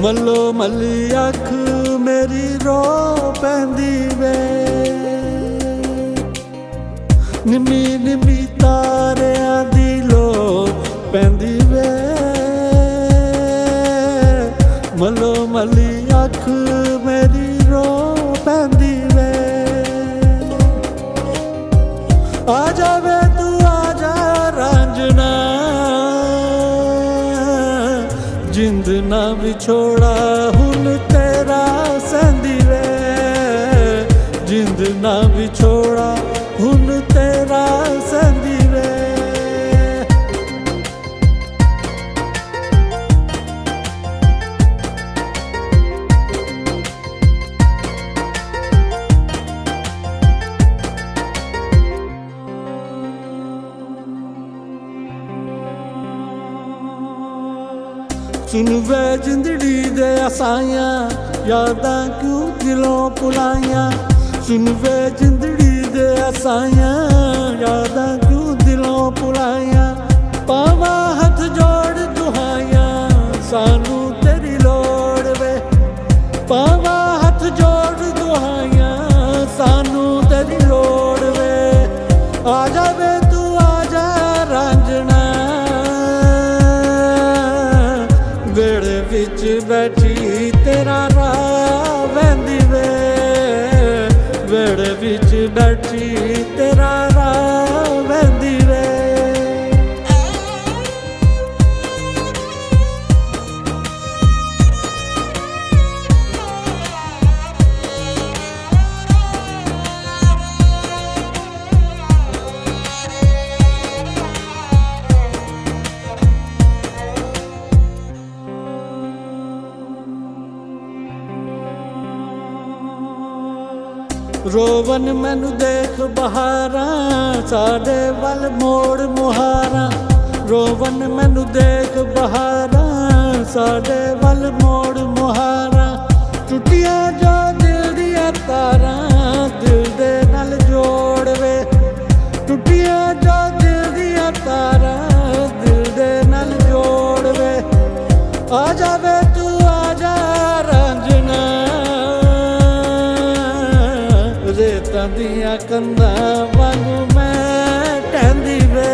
मल्लो मल्ली अख मेरी रो पैंदी वे, निमी निमी तारियां दी लो पैंदी वे, मल्लो मल्ली अख मेरी रो पैंदी वे। आ जावे तू आ जा रांझना, जिंद ना विछोड़ा हुन तेरा सहंदी वे, जिंद ना विछोड़ा हुन तेरा सहंदी वे। सुन वे जिंदड़ी दे असाइयां यादां क्यों दिलों भुलाइयां, सुन वे जिंदड़ी दे असाइयां यादां क्यों दिलों भुलाइयां। पावां हथ जोड़ दुहाइयां सानू तेरी लोड़ वे, पावां हथ जोड़ दुहाइयां सानू तेरी लोड़ वे। आ जावे तू आ जा रांझना, वेड़े विच बैठी तेरा राह वैंदी वे, वेड़े विच बैठी तेरा राह वैंदी वे। रोवन मैनू देख बहारां साडे वल मोड़ मुहारां, रोवन मैनू देख बहारां साडे वल मोड़ मुहारां। टुटिया जो दिल दिया तारां दिल दे नाल जोड़ वे, टुटिया जो दिल दिया तारां दिल दे नाल जोड़ वे। आ जावे तू आ जा रांझना, रेतां दियां कंधां वांगू मैं टहंदी वे,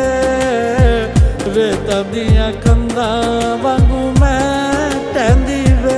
रेतां दियां कंधां वांगू मैं टहंदी वे।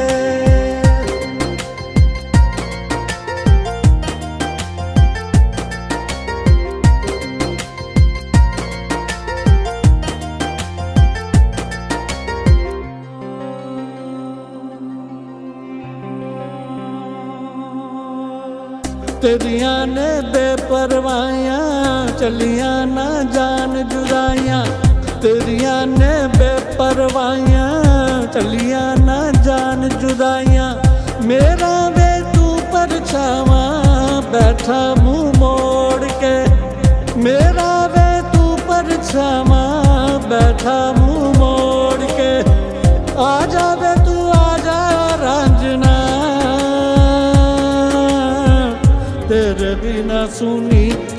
तेरियां ने बेपरवाहियां चलियां ना जान जुदाइयां, तेरियां ने बेपरवाहियां चलियां ना जान जुदाइयां। मेरा वे तू परछावा बैठा मुंह मोड़ के, मेरा वे तू परछावा बैठा मुंह मोड़ के। आ जावे तू आ जा रांझना, तेरे बिना सुनी